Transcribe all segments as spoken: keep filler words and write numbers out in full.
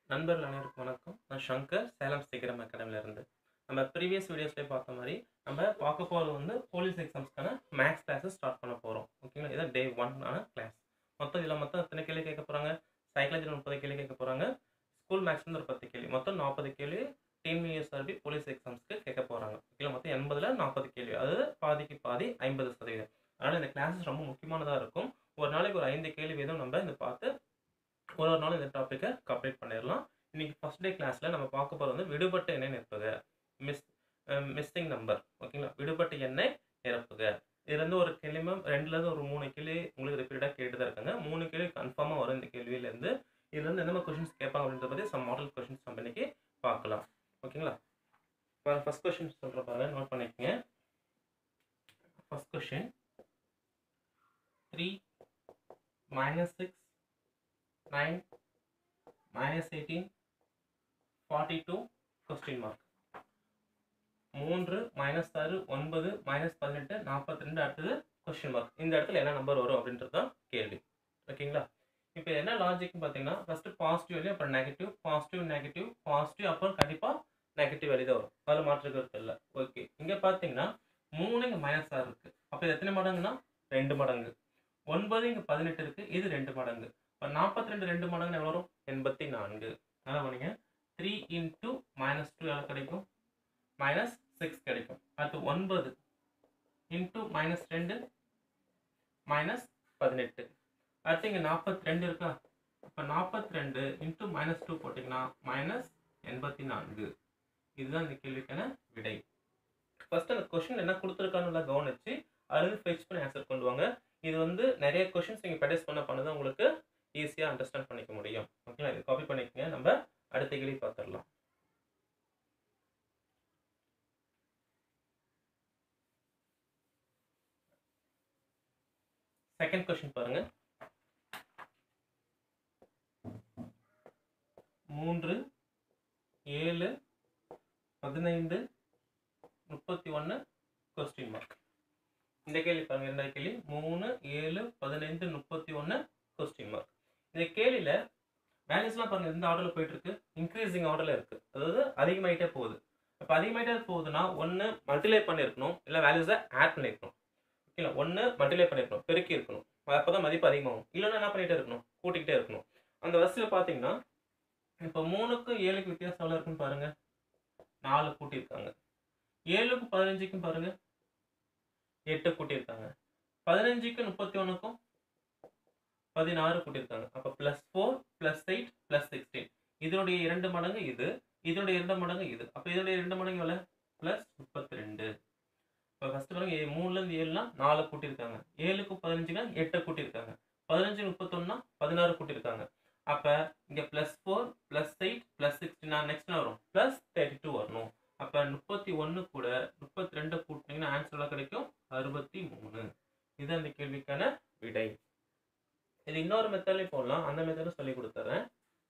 நண்பர்கள் அனைவருக்கும் வணக்கம். நான் சங்கர், சேலம் சீக்கிரம் அகாடமில இருந்து. நம்ம ப்ரீவியஸ் வீடியோஸ்ல பார்த்த மாதிரி நம்ம பார்க்க போறது வந்து போலீஸ் எக்ஸாம்ஸ்க்கான மேக்ஸ் கிளாஸஸ் ஸ்டார்ட் பண்ண போறோம். ஓகேங்களா? இதான் டே ஒன் ஆன கிளாஸ். மொத்தம் இதுல மொத்தம் எத்தனை கேள்வி கேட்க போறாங்க? சைக்காலஜில முப்பது கேள்வி கேட்க போறாங்க. ஸ்கூல் மேக்ஸ்ல ஒரு பத்து கேள்வி. மொத்தம் நாற்பது கேள்வி டிஎன்பிஎஸ்ஆர்பி போலீஸ் எக்ஸாம்ஸ்க்கு கேட்க போறாங்க. ஓகேங்களா? மொத்தம் எண்பதுல நாற்பது கேள்வி. அதாவது பாதிக்கு பாதி ஐம்பது சதவீதம். அதனால இந்த கிளாஸஸ் ரொம்ப முக்கியமானதா இருக்கும். ஒரு நாளைக்கு ஒரு ஐந்து கேள்வி வீதம் நம்ம இதை பார்த்து ஒரு ஒரு நாளும் இந்த டாப்பிக்கை கம்ப்ளீட் பண்ணிடலாம். இன்னைக்கு ஃபர்ஸ்ட் டே கிளாஸ்ல நம்ம பார்க்க போகிறது வந்து விடுபட்ட எண்ணை நிரப்புக, மிஸ் மிஸ்ஸிங் நம்பர். ஓகேங்களா? விடுபட்ட எண்ணை நிரப்புக. இதுல இருந்து ஒரு கேள்வி, ரெண்டுல இருந்து ஒரு மூணு கேள்வி உங்களுக்கு ரிப்பீட்டா கேட்டு தான் இருக்காங்க. மூணு கேள்வி கன்ஃபார்மா வரும் இந்த கேள்வியில இருந்து. இதுல இருந்து எந்த மாதிரி கொஸ்டின்ஸ் கேட்பாங்க அப்படின்றத பத்தி சம் மாடல் கொஸ்டின்ஸ் நம்ம இன்னைக்கு பார்க்கலாம். ஓகேங்களா? ஃபர்ஸ்ட் கொஸ்டின் சொல்ற பாருங்க, நோட் பண்ணிக்கங்க. First question, three minus six, nine, minus eighteen, forty-two, question mark. மூன்று மைனஸ் ஆறு, ஒன்பது மைனஸ் பதினெட்டு, நாற்பத்தி ரெண்டு, அடுத்தது கொஸ்டின் மார்க். இந்த இடத்துல என்ன நம்பர் வரும் அப்படின்றது தான் கேள்வி. ஓகேங்களா? இப்போ என்ன லாஜிக்னு பார்த்தீங்கன்னா, ஃபர்ஸ்ட் பாசிட்டிவ் வேல்யூ, அப்புறம் நெகட்டிவ், பாசிட்டிவ் நெகட்டிவ், பாசிட்டிவ், அப்புறம் கண்டிப்பா நெகட்டிவ் வேல்யூ தான் வரும். அதில் மாற்று கருத்து இல்லை. ஓகே, இங்க பார்த்தீங்கன்னா மூணு இங்க மைனஸ் ஆறு இருக்கு. அப்போ இது எத்தனை மடங்குன்னா ரெண்டு மடங்கு. ஒன்பது இங்க பதினெட்டு இருக்கு, இது ரெண்டு மடங்கு. இப்போ நாற்பத்தி ரெண்டு ரெண்டு மடங்கு எவ்வளோ வரும்? எண்பத்தி நான்கு. அதான் பண்ணீங்க த்ரீ இன்டூ மைனஸ் டூ எவ்வளோ கிடைக்கும்? மைனஸ் சிக்ஸ் கிடைக்கும். அடுத்து ஒன்பது இன்டூ மைனஸ் ரெண்டு மைனஸ் பதினெட்டு. அடுத்து இங்கே நாற்பத்தி ரெண்டு இருக்கா? இப்போ நாற்பத்தி ரெண்டு இன்டூ மைனஸ் டூ போட்டிங்கன்னா மைனஸ் எண்பத்தி நான்கு. இதுதான் இந்த கேள்விக்கான விடை. ஃபர்ஸ்ட் அந்த கொஸ்டின் என்ன கொடுத்துருக்கான்னு கவனிச்சு அதுலேருந்து ஃபெச் பண்ணி ஆன்சர் கொண்டு வாங்க. இது வந்து நிறைய கொஸ்டின்ஸ் நீங்கள் ப்ராக்டிஸ் பண்ண பண்ணதான் உங்களுக்கு ஈஸியாக அண்டர்ஸ்டாண்ட் பண்ணிக்க முடியும். ஓகேங்களா? இது காப்பி பண்ணிக்கங்க. நம்ம அடுத்த கேள்வி பார்த்துடலாம். செகண்ட் கொஸ்டின் பாருங்க. மூன்று, ஏழு, பதினைந்து, முப்பத்தி ஒன்று, கொஸ்டின் மார்க். இந்த கேள்வி பாருங்க, ரெண்டாவது கேள்வி. மூணு, ஏழு, பதினைந்து, முப்பத்தி ஒன்று, கொஸ்டின் மார்க். இந்த கேள்வியில வேல்யூஸ்லாம் பாருங்க எந்த ஆர்டர்ல போயிட்டு இருக்கு? இன்க்ரீசிங் ஆர்டர்ல இருக்கு. அதாவது அதிகமாயிட்டே போகுது. அப்போ அதிகமாயிட்டே போகுதுன்னா ஒன்று மல்டிப்ளை பண்ணியிருக்கணும், இல்லை வேல்யூஸை ஆட் பண்ணியிருக்கணும். ஓகேங்களா? ஒன்று மல்டிப்ளை பண்ணியிருக்கணும், பெருக்கி இருக்கணும். அப்போதான் மதிப்பு அதிகமாகும். இல்லைன்னா என்ன பண்ணிட்டே இருக்கணும்? கூட்டிக்கிட்டே இருக்கணும். அந்த வரிசையில் பார்த்தீங்கன்னா இப்போ மூணுக்கும் ஏழுக்கு வித்தியாசம் எவ்வளோ இருக்குன்னு பாருங்க. நாலு கூட்டியிருக்காங்க. ஏழுக்கும் பதினஞ்சுக்கும் பாருங்க எட்டு கூட்டியிருக்காங்க. பதினஞ்சுக்கும் முப்பத்தி ஒன்றுக்கும் பதினாறு கூட்டியிருக்காங்க. அப்போ plus four plus eight plus sixteen. இதனுடைய இரண்டு மடங்கு இது, இதனுடைய இரண்டு மடங்கு இது. அப்போ இதனுடைய இரண்டு மடங்கு எவ்வளோ? பிளஸ் முப்பத்தி ரெண்டு. இப்போ ஃபர்ஸ்ட் பாருங்க, மூணுலேருந்து ஏழுனா நாலு கூட்டியிருக்காங்க. ஏழுக்கும் பதினஞ்சுனா எட்டு கூட்டியிருக்காங்க. பதினஞ்சு முப்பத்தொன்னா பதினாறு கூட்டியிருக்காங்க. அப்போ இங்கே பிளஸ் ஃபோர் பிளஸ் எயிட் பிளஸ் சிக்ஸ்டீனா நெக்ஸ்ட் வரும் பிளஸ் தேர்ட்டி டூ வரணும். அப்போ முப்பத்தி ஒன்று கூட முப்பத்தி ரெண்டு கூட்டினீங்கன்னா ஆன்சர்லாம் கிடைக்கும் அறுபத்தி மூணு. இது அந்த கேள்விக்கான விடை. இது இன்னொரு மெத்தட்லையும் போடலாம், அந்த மெத்தடும் சொல்லி கொடுத்துறேன்.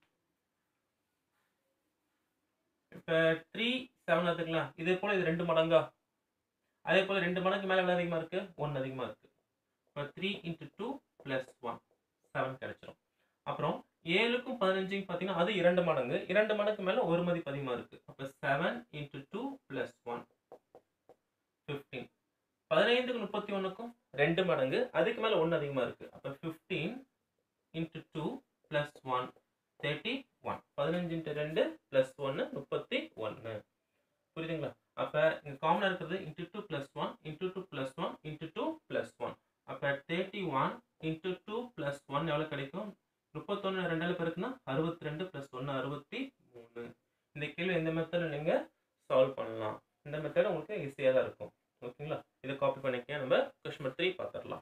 இப்போ த்ரீ செவன் இருக்குங்களா? இதே போல இது ரெண்டு மடங்கா? அதே போல ரெண்டு மடங்கு மேலே எவ்வளோ அதிகமாக இருக்கு? ஒன்று அதிகமாக இருக்கு. இப்போ three into two plus one, seven கிடைச்சிரும். அப்புறம் ஏழுக்கும் பதினஞ்சுக்கும் பார்த்தீங்கன்னா அது இரண்டு மடங்கு, இரண்டு மடங்கு மேலே ஒரு மதிப்பு அதிகமாக இருக்கு. அப்போ seven into two plus one, fifteen. பதினைந்துக்கு முப்பத்தி ஒன்றுக்கும் ரெண்டு மடங்கு, அதுக்கு மேலே ஒன்று அதிகமாக இருக்கு. அப்போ fifteen into two plus one, thirty one. பதினஞ்சு இன்ட்டு ரெண்டு பிளஸ் ஒன்று, முப்பத்தி ஒன்று. புரியுதுங்களா? அப்போ இங்கே காமனாக இருக்கிறது into two plus one into two plus one into two plus one. அப்போ thirty one into two plus one எவ்வளோ கிடைக்கும்? முப்பத்தொன்று ரெண்டாவது பேருக்குன்னா அறுபத்தி ரெண்டு பிளஸ் ஒன்று, அறுபத்தி மூணு. இந்த கேள்வி இந்த மெத்தடில் நீங்கள் சால்வ் பண்ணலாம். இந்த மெத்தட் உங்களுக்கு ஈஸியாக தான் இருக்கும். ஓகேங்களா? இதை காப்பி பண்ணிக்க. நம்ம கொஸ்டின் த்ரீ பார்த்துடலாம்.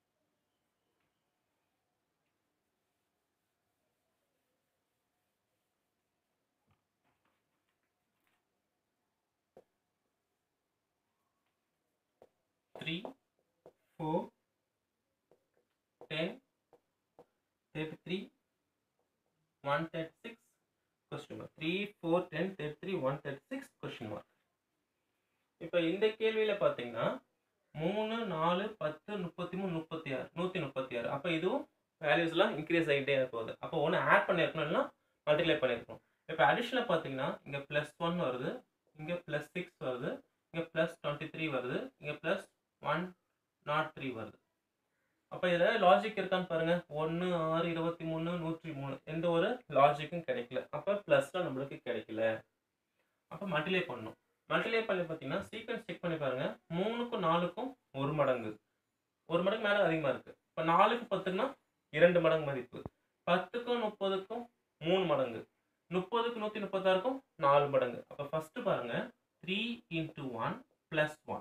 Three, four, ten, thirty three, one thirty six, question mark. Three, four, ten, thirty three, one thirty six, question mark. இப்போ இந்த கேள்வியில் பார்த்தீங்கன்னா மூணு, நாலு, பத்து, முப்பத்தி மூணு, முப்பத்தி ஆறு, நூற்றி முப்பத்தி ஆறு. அப்போ இதுவும் வேல்யூஸ்லாம் இன்க்ரீஸ் ஆகிட்டே போகுது. அப்போ ஒன்று ஆட் பண்ணியிருக்கணும், இல்லைனா மல்டிப்ளை பண்ணியிருக்கோம். இப்போ அடிஷனில் பார்த்தீங்கன்னா இங்கே ப்ளஸ் ஒன் வருது, இங்கே ப்ளஸ் சிக்ஸ் வருது, இங்கே ப்ளஸ் டுவெண்ட்டி த்ரீ வருது, இங்கே ப்ளஸ் ஒன் நாட் த்ரீ வருது. அப்போ இதில் லாஜிக் இருக்கான்னு பாருங்கள். ஒன்று ஆறு இருபத்தி மூணு நூற்றி மூணு எந்த ஒரு லாஜிக்கும் கிடைக்கல. அப்போ ப்ளஸில் நம்மளுக்கு கிடைக்கல. அப்போ மல்டிப்ளை பண்ணணும். மல்டிப்ளை பண்ணி பார்த்தீங்கன்னா சீக்வன்ஸ் செக் பண்ணி பாருங்கள். மூணுக்கும் நாலுக்கும் ஒரு மடங்கு, ஒரு மடங்கு மேலே அதிகமாக இருக்குது. இப்போ நாலுக்கு பத்துக்குன்னா இரண்டு மடங்கு மதிப்பு, பத்துக்கும் முப்பதுக்கும் மூணு மடங்கு, முப்பதுக்கு நூற்றி முப்பத்தாறுக்கும் நாலு மடங்கு. அப்போ ஃபஸ்ட்டு பாருங்கள், three into one plus one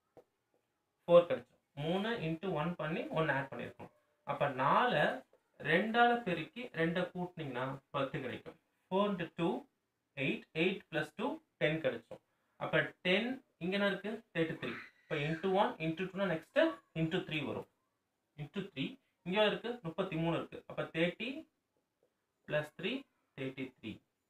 four கிடைச்சோம். மூணு இன்ட்டு ஒன் பண்ணி ஒன்று ஆட் பண்ணியிருக்கோம். அப்போ நாலு ரெண்டால் பெருக்கி ரெண்டை கூட்டினீங்கன்னா பத்து கிடைக்கும். Four into two eight, eight plus two ten கிடைச்சோம். அப்போ டென் இங்கே என்ன இருக்குது தேர்ட்டி த்ரீ. இப்போ இன்ட்டு ஒன் இன்ட்டு டூனா நெக்ஸ்ட்டு இன்ட்டு த்ரீ வரும். இன்ட்டு த்ரீ இங்கே இருக்குது முப்பத்தி மூணு இருக்குது. அப்போ thirty plus three thirty three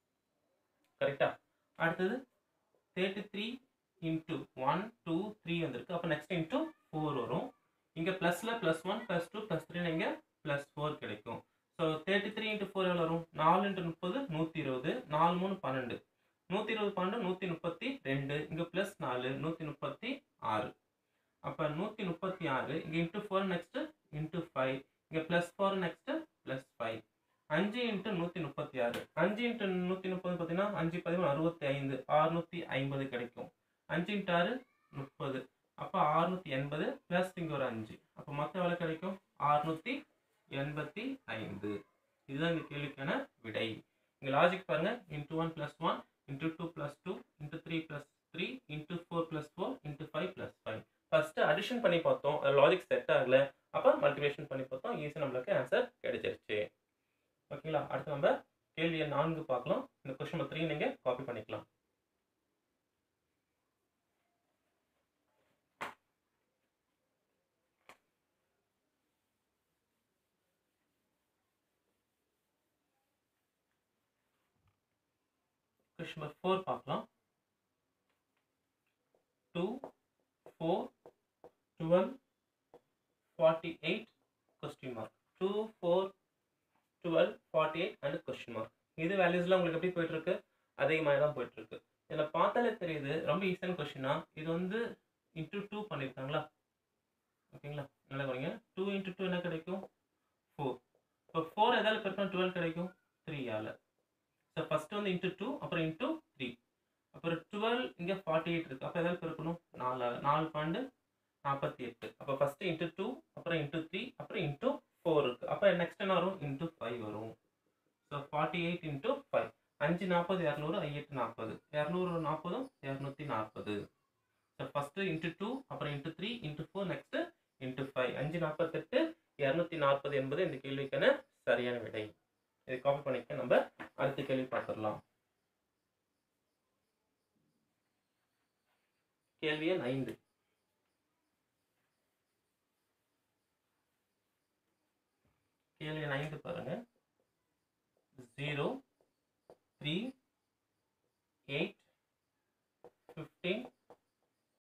கரெக்டா. அடுத்தது thirty three into one two three வந்திருக்கு. அப்போ நெக்ஸ்ட் இன்ட்டு ஃபோர் வரும். இங்கே ப்ளஸில் plus one plus two plus three இங்கே ப்ளஸ் ஃபோர் கிடைக்கும். So thirty three into four எவ்வளோ வரும்? நாலு இன்ட்டு முப்பது நூற்றி இருபது, நாலு மூணு பன்னெண்டு, நூற்றி இருபது பன்னெண்டு நூற்றி முப்பத்தி ரெண்டு, இங்கே ப்ளஸ் நாலு நூற்றி முப்பத்தி ஆறு. அப்போ நூற்றி முப்பத்தி ஆறு இங்கே into four next into five, இங்கே plus four next plus five. அஞ்சு இன்ட்டு நூற்றி முப்பத்தி ஆறு, அஞ்சு இன்ட்டு நூற்றி முப்பது பார்த்தீங்கன்னா அஞ்சு பதிமூணு அறுபத்தி ஐந்து, அறுநூற்றி ஐம்பது கிடைக்கும். அஞ்சு இன்ட்டு ஆறு முப்பது, அப்போ அறுநூற்றி எண்பது ப்ளஸ் இங்கே ஒரு அஞ்சு. அப்போ மொத்தம் எவ்வளோ கிடைக்கும்? அறுநூற்றி எண்பத்தி ஐந்து. இதுதான் இந்த கேள்விக்கான விடை. இங்கே லாஜிக் பாருங்கள். Into one plus one, into two plus two, into three plus three, into four plus four, into five plus five. First addition பண்ணி பார்த்தோம், லாஜிக் செட் ஆகலை. அப்போ மல்டிப்ளிகேஷன் பண்ணி பார்த்தோம், ஈஸியாக நம்மளுக்கு ஆன்சர் கிடைச்சிருச்சு. ஓகேங்களா. அடுத்து நம்ம கேள்வி எண் நான்கு பார்க்கலாம். இந்த கொஸ்டின் நம்பர் த்ரீ நீங்கள் காப்பி பண்ணிக்கலாம். கொஸ்டின் நம்பர் ஃபோர் பார்க்கலாம். Two four twelve forty eight question mark. Two four twelve forty eight and question mark. இது வேல்யூஸ்லாம் உங்களுக்கு எப்படி போயிட்டு இருக்கு? அதிகமாக தான் போயிட்டு இருக்கு. இதில் பார்த்தாலே தெரியுது ரொம்ப ஈஸியான கொஸ்டினா. இது வந்து இன்ட்டு டூ பண்ணியிருக்காங்களா? ஓகேங்களா, நல்லா கவனிங்க. டூ இன்ட்டு டூ என்ன கிடைக்கும்? ஃபோர். இப்போ ஃபோர் எதாவது பெருக்கணும் டுவெல் கிடைக்கும் த்ரீயால். ஸோ ஃபஸ்ட்டு வந்து இன்ட்டு டூ, அப்புறம் இன்ட்டு த்ரீ, அப்புறம் டுவெல் இங்கே ஃபார்ட்டி எயிட் இருக்குது. அப்போ எதாவது பெருக்கணும் நாலால். நாலு பன்னெண்டு நாற்பத்தி எட்டு. அப்போ ஃபஸ்ட்டு இன்ட்டு டூ, அப்புறம் இன்ட்டு த்ரீ, அப்புறம் இன்ட்டு ஃபோர் இருக்குது. அப்போ நெக்ஸ்ட் என்ன வரும்? இன்ட்டு ஃபைவ் வரும். So forty eight into five. அஞ்சு நாற்பது இரநூறு, ஐஎட்டு நாற்பது, இரநூறு நாற்பதும் இரநூத்தி நாற்பது. ஸோ ஃபஸ்ட்டு இன்ட்டு டூ, அப்புறம் into three, into four, next into five. அஞ்சு நாற்பத்தெட்டு இரநூத்தி நாற்பது என்பது இந்த கேள்விக்கான சரியான விடை. இதை காப்பி பண்ணிக்க நம்ம அடுத்த கேள்வி பார்த்துடலாம். கேள்வி எண் ஐந்து. கேள்வி எண் ஐந்து பாருங்க. Zero three